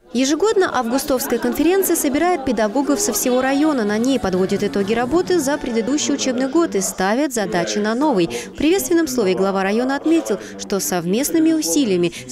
Ежегодно августовская конференция собирает педагогов со всего района. На ней подводят итоги работы за предыдущий учебный год и ставят задачи на новый. В приветственном слове глава района отметил, что совместными усилиями за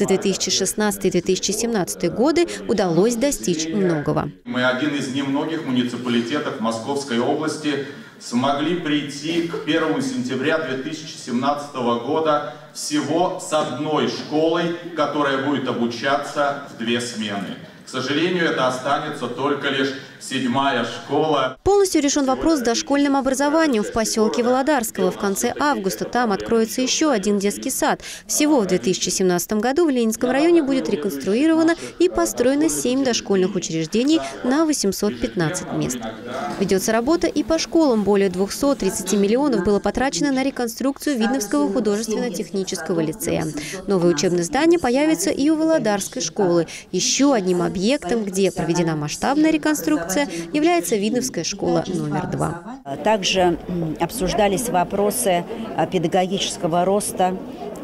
2016-2017 годы удалось достичь многого. Мы один из немногих муниципалитетов Московской области смогли прийти к 1 сентября 2017 года всего с одной школой, которая будет обучаться в 2 смены. К сожалению, это останется только лишь 7-я школа. Полностью решен вопрос с дошкольным образованием в поселке Володарского. В конце августа там откроется еще один детский сад. Всего в 2017 году в Ленинском районе будет реконструировано и построено 7 дошкольных учреждений на 815 мест. Ведется работа и по школам. Более 230 миллионов было потрачено на реконструкцию Видновского художественно-технического лицея. Новое учебное здание появится и у Володарской школы. Еще одним объектом, где проведена масштабная реконструкция, является Видновская школа номер 2. Также обсуждались вопросы педагогического роста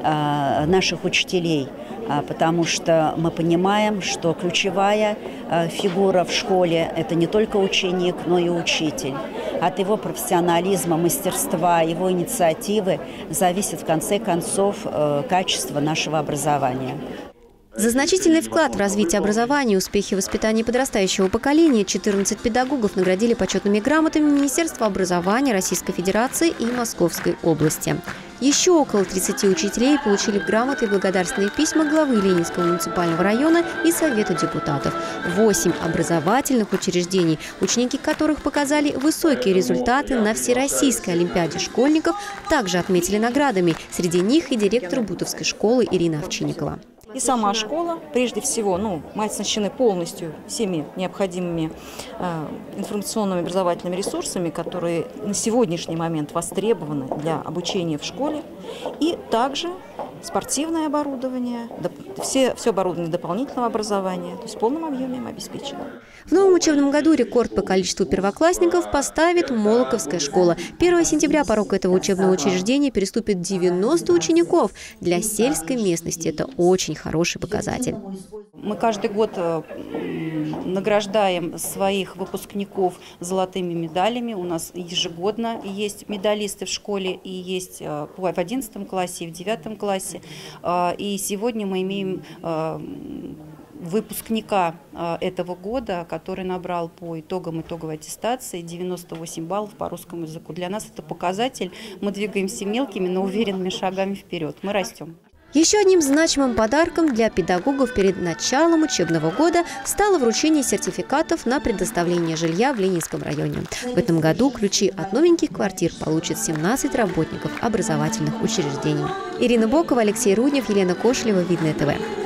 наших учителей, потому что мы понимаем, что ключевая фигура в школе – это не только ученик, но и учитель. От его профессионализма, мастерства, его инициативы зависит в конце концов качество нашего образования. За значительный вклад в развитие образования и успехи воспитания подрастающего поколения 14 педагогов наградили почетными грамотами Министерства образования Российской Федерации и Московской области. Еще около 30 учителей получили грамоты и благодарственные письма главы Ленинского муниципального района и Совета депутатов. 8 образовательных учреждений, ученики которых показали высокие результаты на Всероссийской олимпиаде школьников, также отметили наградами. Среди них и директор Бутовской школы Ирина Овчинникова. И сама школа, прежде всего, мы оснащены полностью всеми необходимыми информационными образовательными ресурсами, которые на сегодняшний момент востребованы для обучения в школе. И также спортивное оборудование, все оборудование дополнительного образования, то есть в полном объеме им обеспечено. В новом учебном году рекорд по количеству первоклассников поставит Молоковская школа. 1 сентября порог этого учебного учреждения переступит 90 учеников. Для сельской местности это очень хороший показатель. Мы каждый год награждаем своих выпускников золотыми медалями. У нас ежегодно есть медалисты в школе, и есть в 11 классе, и в 9 классе. И сегодня мы имеем выпускника этого года, который набрал по итогам итоговой аттестации 98 баллов по русскому языку. Для нас это показатель. Мы двигаемся мелкими, но уверенными шагами вперед. Мы растем. Еще одним значимым подарком для педагогов перед началом учебного года стало вручение сертификатов на предоставление жилья в Ленинском районе. В этом году ключи от новеньких квартир получат 17 работников образовательных учреждений. Ирина Бокова, Алексей Руднев, Елена Кошелева, Видное ТВ.